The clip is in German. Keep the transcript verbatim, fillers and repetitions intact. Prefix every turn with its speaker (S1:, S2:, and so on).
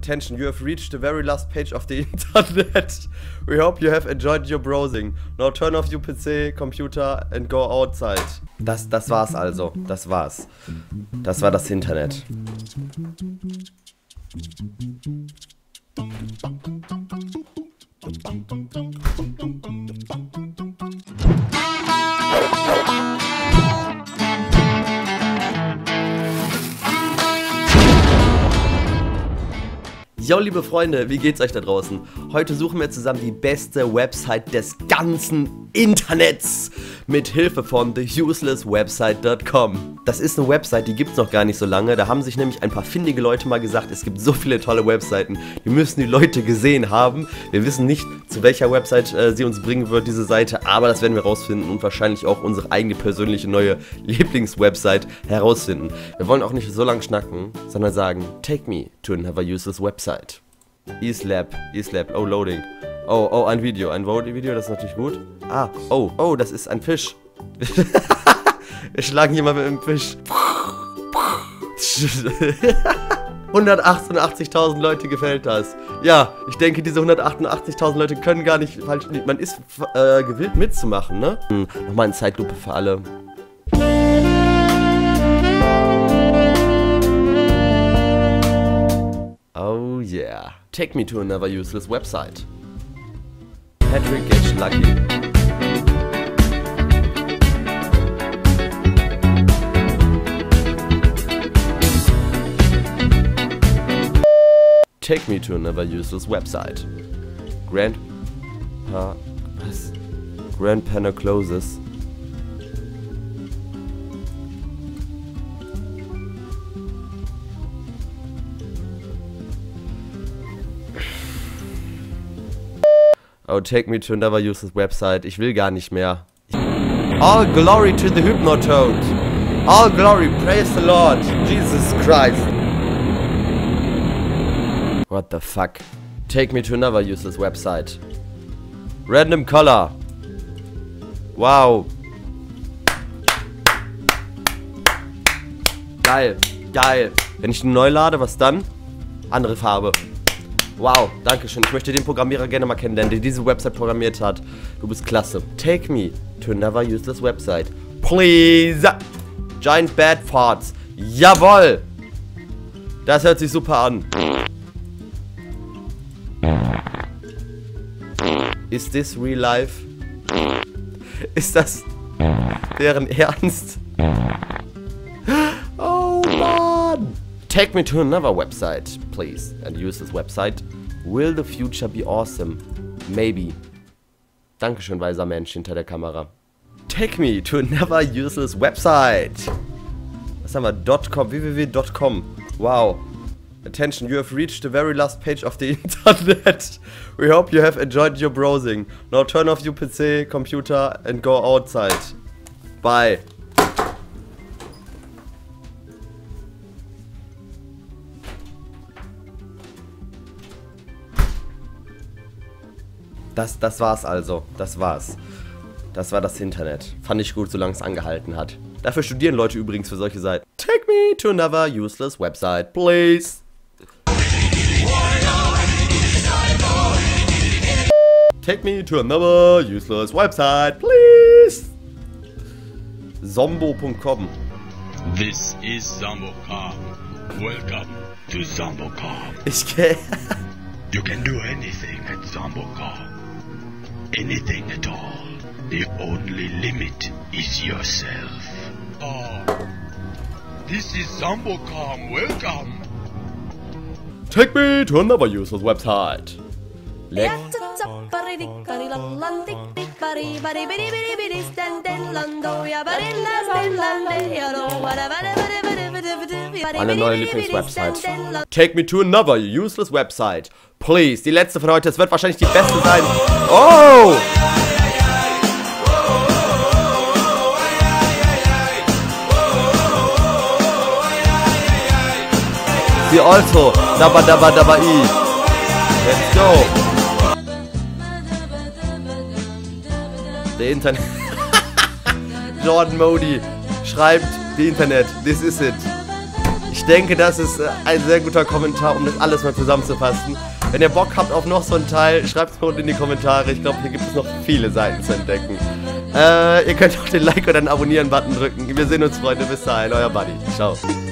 S1: Attention, you have reached the very last page of the internet. We hope you have enjoyed your browsing. Now turn off your P C, computer and go outside. Das, das war's also. Das war's. Das war das Internet. Yo, liebe Freunde, wie geht's euch da draußen? Heute suchen wir zusammen die beste Website des ganzen Internets mit Hilfe von the useless website dot com. Das ist eine Website, die gibt's noch gar nicht so lange. Da haben sich nämlich ein paar findige Leute mal gesagt, es gibt so viele tolle Webseiten, die müssen die Leute gesehen haben. Wir wissen nicht, zu welcher Website äh, sie uns bringen wird, diese Seite, aber das werden wir rausfinden und wahrscheinlich auch unsere eigene persönliche neue Lieblingswebsite herausfinden. Wir wollen auch nicht so lange schnacken, sondern sagen, take me to another useless website. eSlab, eSlab, oh loading. Oh, oh, ein Video, ein Video, das ist natürlich gut. Ah, oh, oh, das ist ein Fisch. Wir schlagen hier mal mit einem Fisch. hundertachtundachtzigtausend Leute gefällt das. Ja, ich denke, diese hundertachtundachtzigtausend Leute können gar nicht falsch. Man ist äh, gewillt mitzumachen, ne? Hm, nochmal eine Zeitlupe für alle. Oh yeah. Take me to another useless website. Patrick gets lucky. Take me to another useless website. Grand... Pa... Was? Grand Panel closes. Oh, take me to another useless website. Ich will gar nicht mehr. All glory to the Hypnotoad. All glory, praise the Lord. Jesus Christ. What the fuck? Take me to another useless website. Random color. Wow. Geil, geil. Wenn ich neu lade, was dann? Andere Farbe. Wow, danke schön. Ich möchte den Programmierer gerne mal kennenlernen, der diese Website programmiert hat. Du bist klasse. Take me to another useless website. Please. Giant Bad Farts. Jawoll. Das hört sich super an. Is this real life? Ist das deren Ernst? Oh Mann. Take me to another website, please, and use this website. Will the future be awesome? Maybe. Dankeschön, weiser Mensch hinter der Kamera. Take me to another useless website. Was haben wir? .com, w w w dot com. Wow. Attention, you have reached the very last page of the internet. We hope you have enjoyed your browsing. Now turn off your P C, computer and go outside. Bye. Das, das war's also. Das war's. Das war das Internet. Fand ich gut, solange es angehalten hat. Dafür studieren Leute übrigens für solche Seiten. Take me to another useless website, please. Take me to another useless website, please. Zombo dot com.
S2: This is ZomboCom. Welcome to ZomboCom.
S1: Ich kenn...
S2: You can do anything at ZomboCom. Anything at all. The only limit is yourself. Oh, this is ZomboCom. Welcome.
S1: Take me to another useless website. Leck. Eine neue Lieblingswebsite. Take me to another useless website. Please. Die letzte von heute. Es wird wahrscheinlich die beste sein. Oh! Sie also. Dabba dabba dabba i. Let's go. Der Internet. Jordan Modi schreibt, the Internet, this is it. Ich Ich denke, das ist äh, ein sehr guter Kommentar, um das alles mal zusammenzufassen. Wenn ihr Bock habt auf noch so einen Teil, schreibt es mir unten in die Kommentare. Ich glaube, hier gibt es noch viele Seiten zu entdecken. Äh, ihr könnt auch den Like oder den Abonnieren-Button drücken. Wir sehen uns, Freunde. Bis dahin, euer Buddy. Ciao.